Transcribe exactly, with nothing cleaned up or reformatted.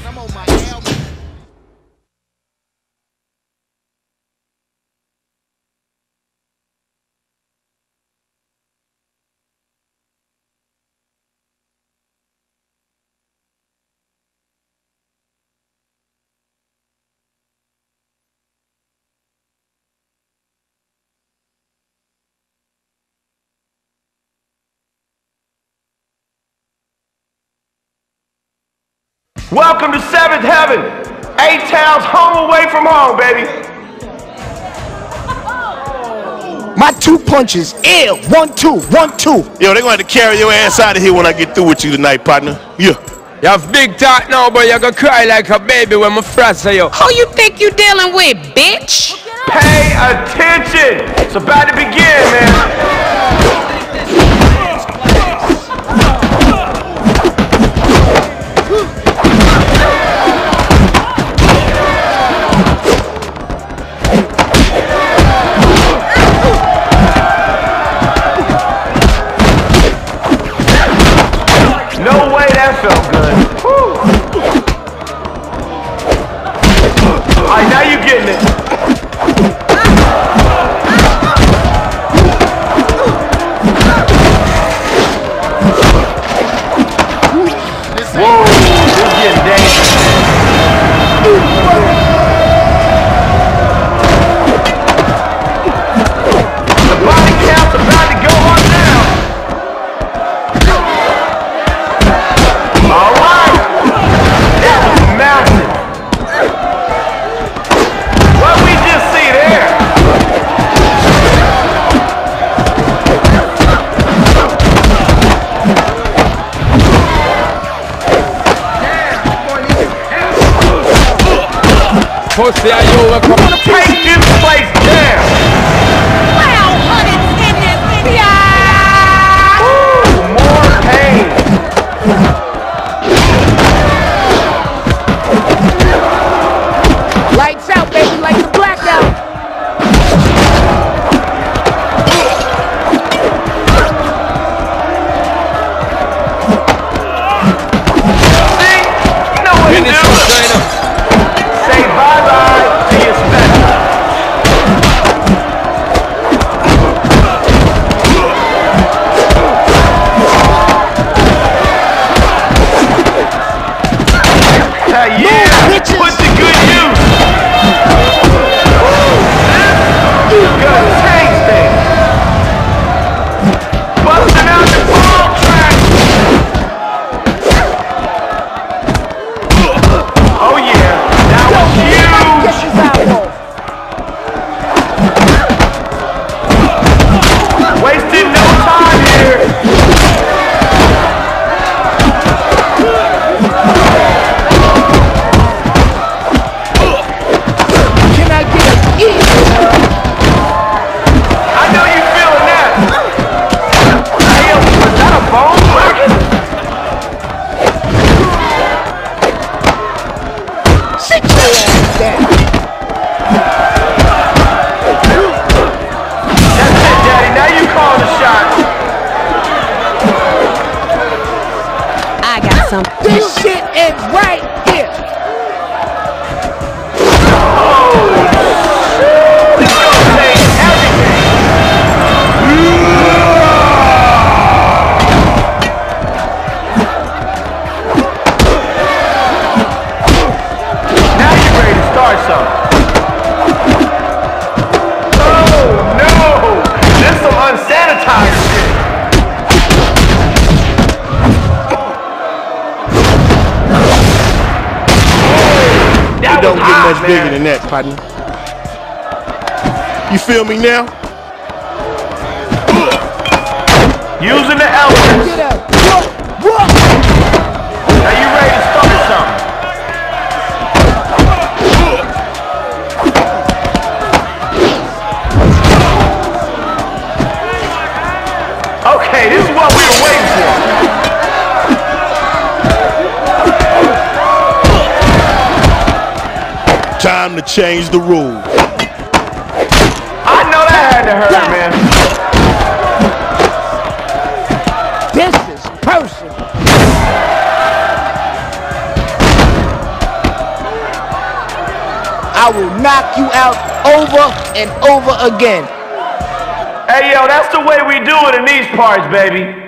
I'm on my album. Welcome to seventh Heaven, A-Town's home away from home, baby. My two punches, ill. One, two, one, two. Yo, they gonna have to carry your ass out of here when I get through with you tonight, partner. Yeah. You have big talk now, but you gonna cry like a baby when my frost say yo. Who you think you dealing with, bitch? Pay attention. It's about to begin, man. No way that felt good. All right, now you're getting it. Whoa, this is getting dangerous. The body count's about to go on now. All right, that was massive. What we just see there? Pussy, are you over? Come on, Take this place down. Wow, honey, in this video. Ooh, more pain. Lights out, baby, like the blackout. See? You know what to Finish do. him, China. Say bye-bye to your special. Hey, yeah, put the good use. This is gonna change things. Busting out the ball track. Oh yeah, that was huge. Get his eyeball. Wasting no time here. Can I get a yeah? I know you feeling that. Hey, was that a bone working? Sit your ass down. That's it, Daddy. Now you call the shot. I got some. This shit is right here. It's gonna take everything. Now you're ready to start something. Oh no! This is some unsanitized shit. That It don't was get hot, much man. bigger than that, partner. You feel me now? Using the elements. Get up. What? What? Now you ready to start something. Okay, this is what we were waiting for. Time to change the rules. I know that had to hurt, man. This is personal. I will knock you out over and over again. Hey, yo, that's the way we do it in these parts, baby.